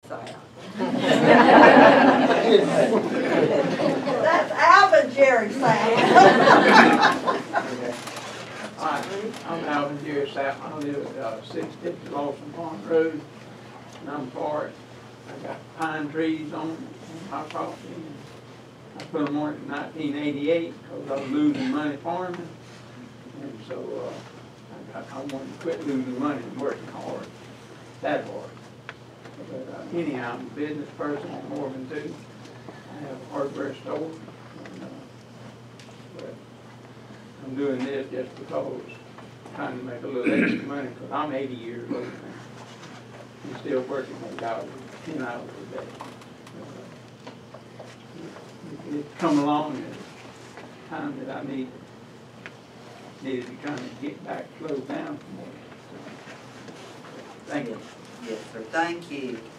Sapp. That's Alvin Jerry Sapp. Hi, I'm Alvin Jerry Sapp. I live at 650 Lawson Farm Road, and I'm for it. I got pine trees on my property. I put them on in 1988 because I was losing money farming, and so I wanted to quit losing money and working hard, that hard. But anyhow, I'm a business person in Morven too. I have a hardware store. And, but I'm doing this just because I'm trying to make a little extra money because I'm 80 years old now. I'm still working 8 hours, 10 hours a day. It's come along at a time that I needed to be trying to get back, slow down some more. Thank you. Yes, sir. Thank you.